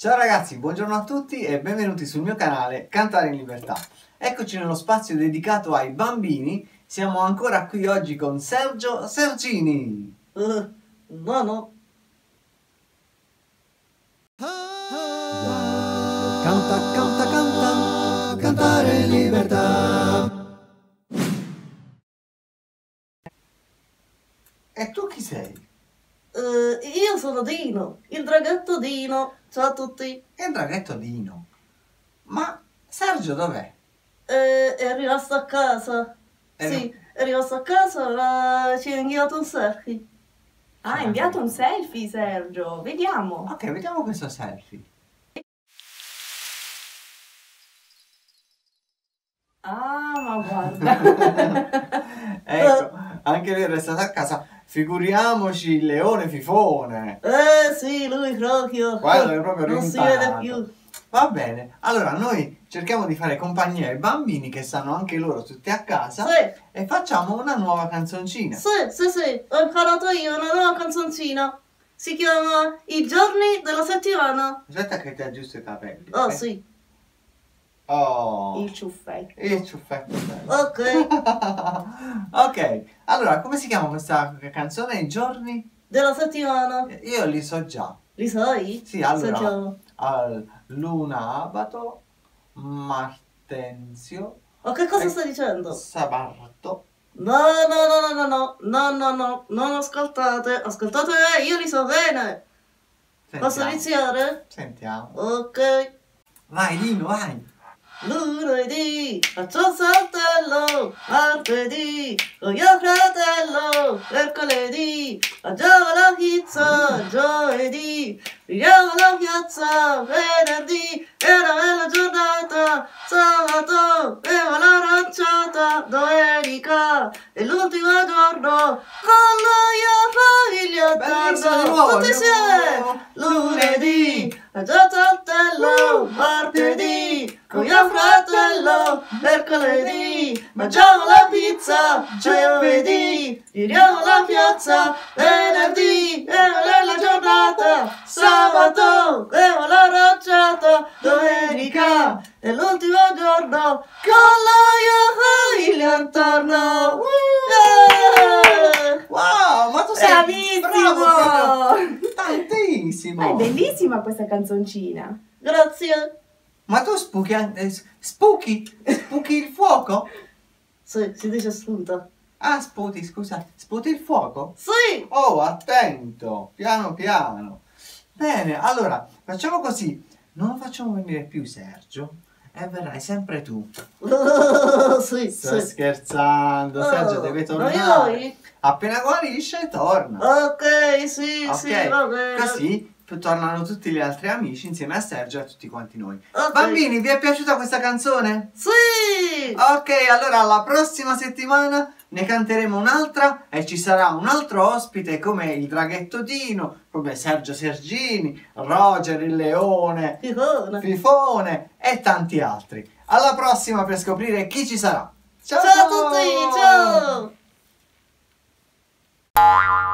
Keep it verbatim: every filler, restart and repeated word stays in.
Ciao ragazzi, buongiorno a tutti e benvenuti sul mio canale Cantare in Libertà. Eccoci nello spazio dedicato ai bambini. Siamo ancora qui oggi con Sergio Sergini. Uh, no, no. Canta, canta, canta, cantare in libertà. E tu chi sei? Uh, io sono Dino, il draghetto Dino. Ciao a tutti. È il draghetto Dino. Ma Sergio dov'è? Eh, è rimasto a casa. È ri- Sì, è rimasto a casa, ma ci ha inviato un selfie. Ah, hai inviato un selfie, Sergio. Vediamo. Ok, vediamo questo selfie. Ah, ma guarda. Ecco, anche lui è restato a casa. Figuriamoci il leone fifone. Eh sì, lui proprio. Guarda, è proprio non si rimparato. vede più. Va bene, allora noi cerchiamo di fare compagnia ai bambini che stanno anche loro tutti a casa Sì, e facciamo una nuova canzoncina. sì, sì, sì, ho imparato io una nuova canzoncina. Si chiama I giorni della settimana. Aspetta che ti aggiusto i capelli. Oh ok? sì, Oh, Il ciuffetto. il ciuffetto. ok. Ok, allora come si chiama questa canzone? I giorni? Della settimana. Io li so già. Li sai? Sì, allora, Sentiamo. al Luna Abato, Martenzio, Ma che cosa Eh, stai dicendo? Sabato. No, no, no, no, no, no, no, no, no, non ascoltate, ascoltate, eh, io li so bene. Posso Sentiamo. iniziare? Sentiamo. Ok. Vai, Dino, vai. Lunedì faccio il saltello, martedì con mio fratello, mercoledì mangiamo la pizza, giovedì andiamo alla piazza, venerdì è una bella giornata, sabato bevo l'aranciata, domenica è l'ultimo giorno con la mia famiglia Bellissimo, di attorno, nuovo, tutti di insieme. nuovo. Lunedì mangiamo il saltello, martedì con mio fratello, mercoledì mangiamo la pizza, giovedì giriamo la piazza, venerdì è una bella giornata, sabato bevo l'aranciata, domenica è l'ultimo giorno con la mia famiglia attorno. Yeah! Wow, ma tu sei Bravissimo! bravo, proprio tantissimo. Ah, è bellissima questa canzoncina. Grazie. Ma tu spuchi, an- eh, spuchi, spuchi il fuoco? Sì, si dice sputa. Ah, sputi, scusa, sputi il fuoco? Sì. Oh, attento, piano piano. Bene, allora, facciamo così. Non facciamo venire più Sergio e verrai sempre tu. sì, Sto sì. scherzando, Sergio Oh, deve ma tornare. io? Appena guarisce, torna. Ok, sì, Ok, sì, va bene. così tornano tutti gli altri amici insieme a Sergio e a tutti quanti noi. Ok. Bambini, vi è piaciuta questa canzone? Sì. Ok, allora la prossima settimana ne canteremo un'altra e ci sarà un altro ospite come il draghetto Dino, come Sergio Sergini, Roger il leone, Fifone. Fifone e tanti altri. Alla prossima per scoprire chi ci sarà. Ciao, Ciao a tutti, ciao.